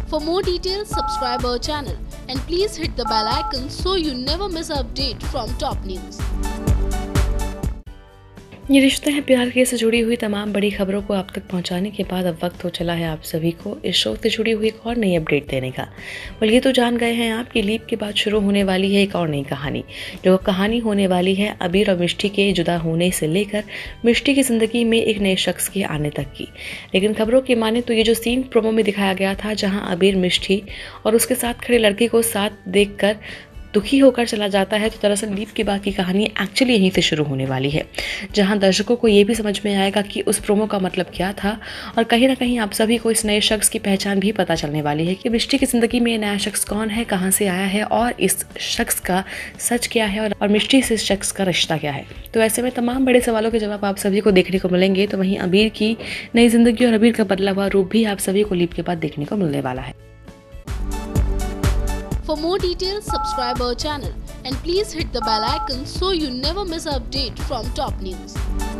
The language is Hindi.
For more details, subscribe our channel and please hit the bell icon so you never miss an update from top news. ये रिश्ते हैं प्यार के से जुड़ी हुई तमाम बड़ी खबरों को आप तक पहुंचाने के बाद अब वक्त हो चला है आप सभी को इस शो से जुड़ी हुई एक और नई अपडेट देने का। बल्कि ये तो जान गए हैं आप कि लीप के बाद शुरू होने वाली है एक और नई कहानी, जो कहानी होने वाली है अबीर और मिष्टी के जुदा होने से लेकर मिष्टी की ज़िंदगी में एक नए शख्स के आने तक की। लेकिन खबरों की माने तो ये जो सीन प्रोमो में दिखाया गया था, जहाँ अबीर मिष्टी और उसके साथ खड़े लड़के को साथ देखकर दुखी होकर चला जाता है, तो दरअसल लीप के बाद की कहानी एक्चुअली यहीं से शुरू होने वाली है, जहां दर्शकों को ये भी समझ में आएगा कि उस प्रोमो का मतलब क्या था और कहीं ना कहीं आप सभी को इस नए शख्स की पहचान भी पता चलने वाली है कि मिष्टी की ज़िंदगी में ये नया शख्स कौन है, कहां से आया है और इस शख्स का सच क्या है और मिष्टी से इस शख्स का रिश्ता क्या है। तो ऐसे में तमाम बड़े सवालों के जवाब आप सभी को देखने को मिलेंगे। तो वहीं अबीर की नई ज़िंदगी और अबीर का बदला हुआ रूप भी आप सभी को लीप के बाद देखने को मिलने वाला है। For more details, subscribe our channel and please hit the bell icon so you never miss an update from top news.